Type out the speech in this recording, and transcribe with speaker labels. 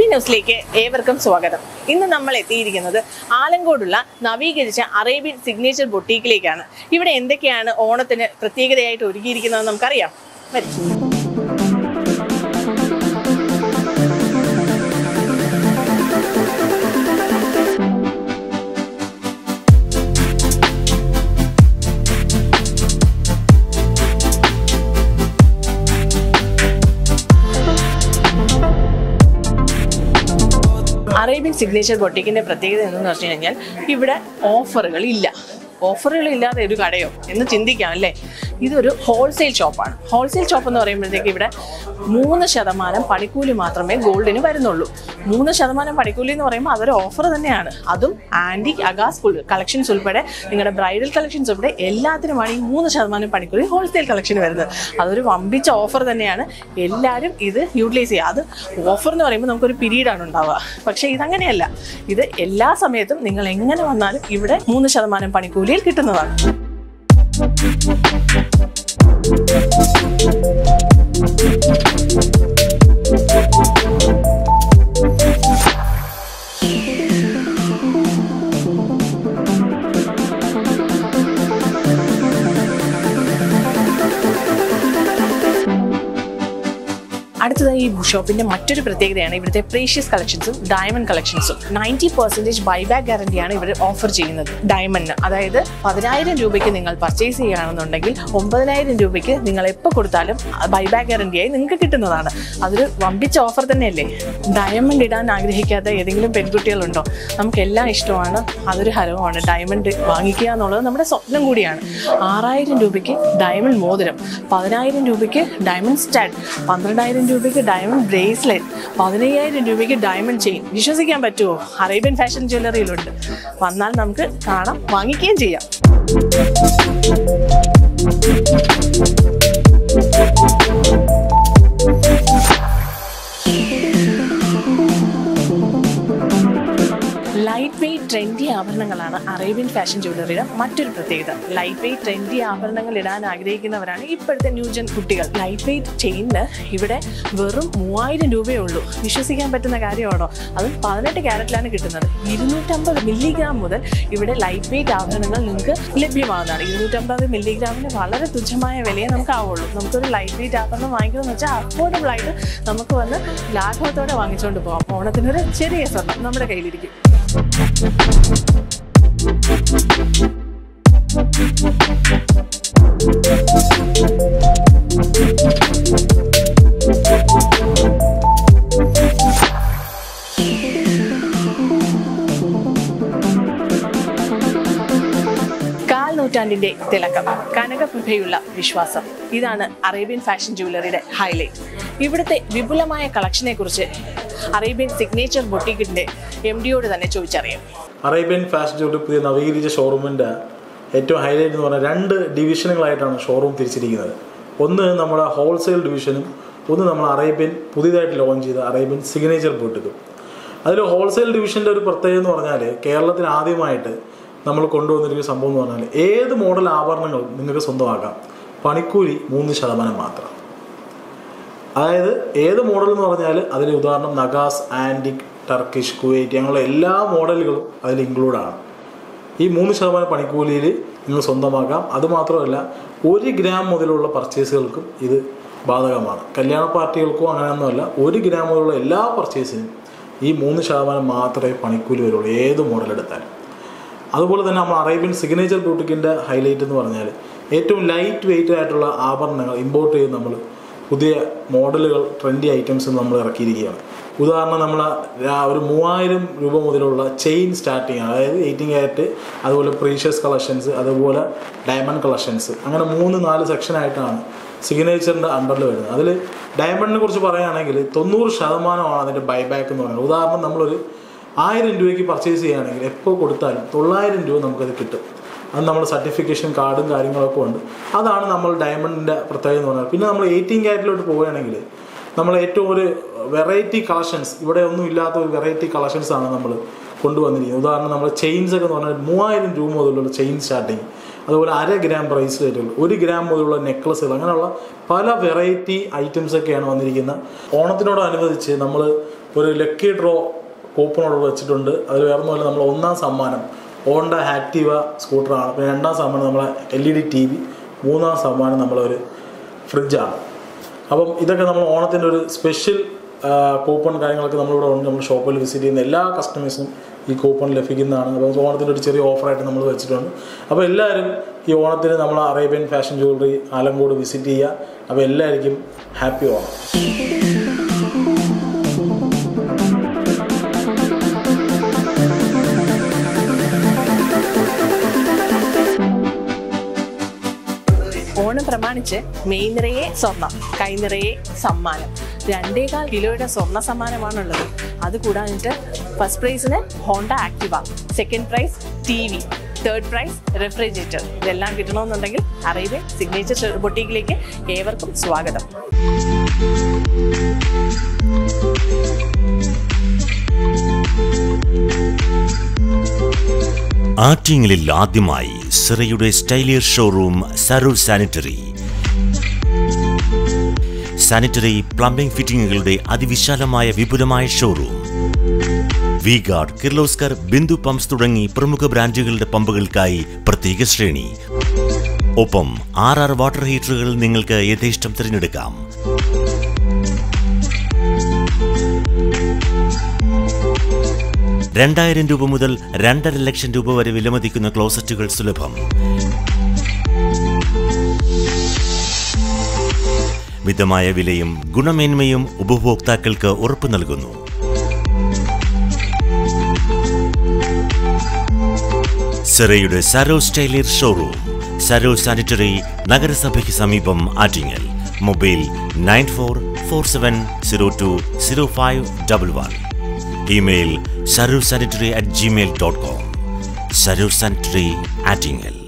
Speaker 1: ന്യൂസിലേക്ക് ഏവർക്കും സ്വാഗതം. ഇന്ന് നമ്മൾ എത്തിയിരിക്കുന്നത് ആലങ്കോടുള്ള നവീകരിച്ച അറേബ്യൻ സിഗ്നേച്ചർ ബൊട്ടീക്കിലേക്കാണ്. ഇവിടെ എന്തൊക്കെയാണ് ഓണത്തിന് പ്രത്യേകതയായിട്ട് ഒരുക്കിയിരിക്കുന്നതെന്ന് നമുക്കറിയാം. അറേബ്യൻ സിഗ്നേച്ചർ ബൊട്ടീക്കിൻ്റെ പ്രത്യേകത എന്തെന്ന് പറഞ്ഞു കഴിഞ്ഞാൽ ഇവിടെ ഓഫറുകളില്ലാതെ ഒരു കടയോ എന്ന് ചിന്തിക്കാം അല്ലേ. ഇതൊരു ഹോൾസെയിൽ ഷോപ്പാണ്. ഹോൾസെയിൽ ഷോപ്പ് എന്ന് പറയുമ്പോഴത്തേക്ക് ഇവിടെ 3% പണിക്കൂലി മാത്രമേ ഗോൾഡിന് വരുന്നുള്ളൂ. 3% പണിക്കൂലി എന്ന് പറയുമ്പോൾ അതൊരു ഓഫർ തന്നെയാണ്. അതും ആൻറ്റിക് അഗാസ് കളക്ഷൻസ് ഉൾപ്പെടെ നിങ്ങളുടെ ബ്രൈഡൽ കളക്ഷൻസ് ഉൾപ്പെടെ എല്ലാത്തിനുമാണ് ഈ 3% പണിക്കൂലി ഹോൾസെയിൽ കളക്ഷന് വരുന്നത്. അതൊരു വമ്പിച്ച ഓഫർ തന്നെയാണ്. എല്ലാവരും ഇത് യൂട്ടിലൈസ് ചെയ്യുക. അത് ഓഫർ എന്ന് പറയുമ്പോൾ നമുക്കൊരു പീരീഡാണ് ഉണ്ടാവുക. പക്ഷേ ഇതങ്ങനെയല്ല. ഇത് എല്ലാ സമയത്തും നിങ്ങൾ എങ്ങനെ വന്നാലും ഇവിടെ 3% പണിക്കൂലിയിൽ കിട്ടുന്നതാണ്. അടുത്തതായി ഈ ഷോപ്പിന്റെ മറ്റൊരു പ്രത്യേകതയാണ് ഇവിടുത്തെ പ്രേഷ്യസ് കളക്ഷൻസും ഡയമണ്ട് കളക്ഷൻസും. 90% ബൈബാക്ക് ഗ്യാരണ്ടിയാണ് ഇവർ ഓഫർ ചെയ്യുന്നത് ഡയമണ്ടിന്. അതായത് 10,000 രൂപയ്ക്ക് നിങ്ങൾ പർച്ചേസ് ചെയ്യുകയാണെന്നുണ്ടെങ്കിൽ 9,000 രൂപയ്ക്ക് നിങ്ങൾ എപ്പോൾ കൊടുത്താലും ബൈബാക്ക് ഗ്യാരണ്ടിയായി നിങ്ങൾക്ക് കിട്ടുന്നതാണ്. അതൊരു വമ്പിച്ച ഓഫർ തന്നെയല്ലേ. ഡയമണ്ട് ഇടാൻ ആഗ്രഹിക്കാത്ത ഏതെങ്കിലും പെൺകുട്ടികളുണ്ടോ? നമുക്കെല്ലാം ഇഷ്ടമാണ്, അതൊരു ഹരവുമാണ്. ഡയമണ്ട് വാങ്ങിക്കുക എന്നുള്ളത് നമ്മുടെ സ്വപ്നം കൂടിയാണ്. 6,000 രൂപയ്ക്ക് ഡയമണ്ട് മോതിരം, 10,000 രൂപയ്ക്ക് ഡയമണ്ട് സ്റ്റാഡ്, 12,000 രൂപയ്ക്ക് ഡയമണ്ട് ബ്രേസ്ലെറ്റ്, 15,000 രൂപയ്ക്ക് ഡയമണ്ട് ചെയിൻ. വിശ്വസിക്കാൻ പറ്റുമോ? അറേബ്യൻ ഫാഷൻ ജ്വല്ലറിയിലുണ്ട്. വന്നാൽ നമുക്ക് കാണാം, വാങ്ങിക്കുകയും ചെയ്യാം. ലൈറ്റ് വെയ്റ്റ് ട്രെൻഡി ആഭരണങ്ങളാണ് അറേബ്യൻ ഫാഷൻ ജ്വല്ലറിയുടെ മറ്റൊരു പ്രത്യേകത. ലൈറ്റ് വെയ്റ്റ് ട്രെൻഡി ആഭരണങ്ങൾ ഇടാൻ ആഗ്രഹിക്കുന്നവരാണ് ഇപ്പോഴത്തെ ന്യൂജൻ കുട്ടികൾ. ലൈറ്റ് വെയ്റ്റ് ചെയിനിന് ഇവിടെ വെറും 3,000 രൂപയേ ഉള്ളൂ. വിശ്വസിക്കാൻ പറ്റുന്ന കാര്യമാണോ? അതും 18 ക്യാരറ്റിലാണ് കിട്ടുന്നത്. 250 മില്ലിഗ്രാം മുതൽ ഇവിടെ ലൈറ്റ് വെയ്റ്റ് ആഭരണങ്ങൾ നിങ്ങൾക്ക് ലഭ്യമാകുന്നതാണ്. 250 മില്ലിഗ്രാമിന് വളരെ തുച്ഛമായ വിലയെ നമുക്ക് ആവുള്ളൂ. നമുക്കൊരു ലൈറ്റ് വെയ്റ്റ് ആഭരണം വാങ്ങിക്കുന്നതെന്ന് വെച്ചാൽ അഫോർഡബിൾ ആയിട്ട് നമുക്ക് വന്ന് ലാഘവത്തോടെ വാങ്ങിച്ചുകൊണ്ട് പോകാം. ഓണത്തിനൊരു ചെറിയ സ്വർണ്ണം നമ്മുടെ കയ്യിലിരിക്കും. നൂറ്റാണ്ടിന്റെ തിളക്കം, കനകപ്രഭയുള്ള വിശ്വാസം, ഇതാണ് അറേബ്യൻ ഫാഷൻ ജ്വല്ലറിയുടെ ഹൈലൈറ്റ്. ഇവിടുത്തെ വിപുലമായ കളക്ഷനെ കുറിച്ച് അറേബ്യൻ സിഗ്നേച്ചർ ബൊട്ടീക്കിന്റെ MD-യോട് തന്നെ ചോദിച്ചറിയാം.
Speaker 2: അറേബ്യൻ ഫാഷൻ ജ്വല്ലറി പുതിയ നവീകരിച്ച ഷോറൂമിന്റെ ഏറ്റവും ഹൈലൈറ്റ് എന്ന് പറഞ്ഞാൽ 2 ഡിവിഷനുകളായിട്ടാണ് ഷോറൂം തിരിച്ചിരിക്കുന്നത്. ഒന്ന് നമ്മുടെ ഹോൾസെയിൽ ഡിവിഷനും ഒന്ന് നമ്മൾ അറേബ്യൻ പുതിയതായിട്ട് ലോഞ്ച് ചെയ്ത അറേബ്യൻ സിഗ്നേച്ചർ ബൊട്ടീക്കും. അതിൽ ഹോൾസെയിൽ ഡിവിഷൻ്റെ ഒരു പ്രത്യേകത എന്ന് പറഞ്ഞാൽ കേരളത്തിൽ ആദ്യമായിട്ട് നമ്മൾ കൊണ്ടുവന്നിരിക്കുന്ന സംഭവം എന്ന് പറഞ്ഞാൽ ഏത് മോഡൽ ആഭരണങ്ങളും നിങ്ങൾക്ക് സ്വന്തമാക്കാം. പണിക്കൂലി 3% മാത്രം. അതായത് ഏത് മോഡൽ എന്ന് പറഞ്ഞാൽ അതിൽ ഉദാഹരണം നഗാസ്, ആൻറ്റിക്, ടർക്കിഷ്, കുവൈറ്റ് അങ്ങനെയുള്ള എല്ലാ മോഡലുകളും അതിൽ ഇൻക്ലൂഡാണ്. ഈ 3% പണിക്കൂലിയിൽ നിങ്ങൾ സ്വന്തമാക്കാം. അതുമാത്രമല്ല 1 ഗ്രാം മുതലുള്ള പർച്ചേസുകൾക്കും ഇത് ബാധകമാണ്. കല്യാണ പാർട്ടികൾക്കോ അങ്ങനെയൊന്നുമല്ല, 1 ഗ്രാം മുതലുള്ള എല്ലാ പർച്ചേസിനും ഈ 3% മാത്രമേ പണിക്കൂലി വരുള്ളൂ ഏത് മോഡൽ എടുത്താലും. അതുപോലെ തന്നെ നമ്മൾ അറേബ്യൻ സിഗ്നേച്ചർ ബൊട്ടീക്കിൻ്റെ ഹൈലൈറ്റ് എന്ന് പറഞ്ഞാൽ ഏറ്റവും ലൈറ്റ് വെയ്റ്റ് ആയിട്ടുള്ള ആഭരണങ്ങൾ ഇമ്പോർട്ട് ചെയ്ത് നമ്മൾ പുതിയ മോഡലുകൾ ട്രെൻഡി ഐറ്റംസ് നമ്മൾ ഇറക്കിയിരിക്കുകയാണ്. ഉദാഹരണം നമ്മൾ ഒരു 3,000 രൂപ മുതലുള്ള ചെയിൻ സ്റ്റാർട്ടിങ്, അതായത് 18 ക്യാരറ്റ്, അതുപോലെ പ്രീഷ്യസ് കളക്ഷൻസ്, അതുപോലെ ഡയമണ്ട് കളക്ഷൻസ്, അങ്ങനെ 3-4 സെക്ഷനായിട്ടാണ് സിഗ്നേച്ചറിൻ്റെ അണ്ടറിൽ വരുന്നത്. അതിൽ ഡയമണ്ടിനെ കുറിച്ച് പറയുകയാണെങ്കിൽ 90% അതിൻ്റെ ബൈബാക്ക് എന്ന് പറയുന്നത്. ഉദാഹരണം നമ്മളൊരു 1,000 രൂപയ്ക്ക് പർച്ചേസ് ചെയ്യുകയാണെങ്കിൽ എപ്പോൾ കൊടുത്താലും 900 രൂപ നമുക്കത് കിട്ടും. അത് നമ്മൾ സർട്ടിഫിക്കേഷൻ കാർഡും കാര്യങ്ങളൊക്കെ ഉണ്ട്. അതാണ് നമ്മൾ ഡയമണ്ടിൻ്റെ പ്രത്യേകത എന്ന് പറഞ്ഞാൽ. പിന്നെ നമ്മൾ 18 ക്യാരറ്റിലോട്ട് പോവുകയാണെങ്കിൽ നമ്മൾ ഏറ്റവും ഒരു വെറൈറ്റി കളക്ഷൻസ്, ഇവിടെ ഒന്നും ഇല്ലാത്ത ഒരു വെറൈറ്റി കളക്ഷൻസാണ് നമ്മൾ കൊണ്ടുവന്നിരിക്കുന്നത്. ഉദാഹരണം നമ്മൾ ചെയിൻസ് ഒക്കെ എന്ന് പറഞ്ഞാൽ 3,000 രൂപ മുതലുള്ള ചെയിൻ സ്റ്റാർട്ടിങ്, അതുപോലെ 1/2 ഗ്രാം ബ്രേസ്ലെറ്റുകൾ, 1 ഗ്രാം മുതലുള്ള നെക്ലസുകൾ, അങ്ങനെയുള്ള പല വെറൈറ്റി ഐറ്റംസൊക്കെയാണ് വന്നിരിക്കുന്നത്. ഓണത്തിനോടനുബന്ധിച്ച് നമ്മൾ ഒരു ലക്കി ഡ്രോ കൂപ്പൺ ഓർഡർ വെച്ചിട്ടുണ്ട്. അതിൽ വേറൊന്നുമല്ല, നമ്മൾ 1ാം സമ്മാനം ഹോണ്ട ആക്റ്റീവ സ്കൂട്ടറാണ്. പിന്നെ 2ാം സമ്മാനം നമ്മളെ LED TV, 3ാം സമ്മാനം നമ്മളൊരു ഫ്രിഡ്ജാണ്. അപ്പം ഇതൊക്കെ നമ്മൾ ഓണത്തിൻ്റെ ഒരു സ്പെഷ്യൽ കൂപ്പൺ കാര്യങ്ങളൊക്കെ നമ്മളിവിടെ ഉണ്ട്. നമ്മൾ ഷോപ്പിൽ വിസിറ്റ് ചെയ്യുന്ന എല്ലാ കസ്റ്റമേഴ്സിനും ഈ കൂപ്പൺ ലഭിക്കുന്നതാണ്. അപ്പോൾ ഓണത്തിൻ്റെ ഒരു ചെറിയ ഓഫറായിട്ട് നമ്മൾ വെച്ചിട്ടുണ്ട്. അപ്പോൾ എല്ലാവരും ഈ ഓണത്തിന് നമ്മൾ Arabian fashion jewellery Alamcode visit ചെയ്യുക. അപ്പോൾ എല്ലാവർക്കും ഹാപ്പി ഓണം.
Speaker 1: ഓണം പ്രമാണിച്ച് മെയ് നിറയെ സ്വർണം, കൈ നിറയെ സമ്മാനം, 2.25 കിലോയുടെ സ്വർണ്ണ സമ്മാനമാണുള്ളത്. അത് കൂടാതെ ഫസ്റ്റ് പ്രൈസിന് Honda Activa, second prize TV, third prize refrigerator. ഇതെല്ലാം കിട്ടണമെന്നുണ്ടെങ്കിൽ അറേബ്യൻ സിഗ്നേച്ചർ ബൊട്ടീക്കിലേക്ക് ഏവർക്കും സ്വാഗതം.
Speaker 3: ആറ്റിങ്ങലിൽ ആദ്യമായി സിറയുടെ Stylier showroom Sarur sanitary. Sanitary plumbing ഫിറ്റിംഗുകളുടെ അതിവിശാലമായ വിപുലമായ showroom. V Guard, Kirloskar, Bindu pumps തുടങ്ങി പ്രമുഖ ബ്രാൻഡുകളുടെ പമ്പുകൾക്കായി പ്രത്യേക ശ്രേണി. ഒപ്പം 6 വാട്ടർ ഹീറ്ററുകൾ നിങ്ങൾക്ക് യഥേഷ്ടം തിരഞ്ഞെടുക്കാം. ₹2,000 മുതൽ 2.5 ലക്ഷം വരെ വിലമതിക്കുന്ന ക്ലോസറ്റുകൾ സുലഭം. മിതമായ വിലയും ഗുണമേന്മയും ഉപഭോക്താക്കൾക്ക് ഉറപ്പു നൽകുന്നു. സിറയുടെ Sarur Stylier showroom, Sarur sanitary, നഗരസഭയ്ക്ക് സമീപം, Attingal. Mobile 9447020511. Email sarursanitary@gmail.com. Sarur Sanitary, Attingel.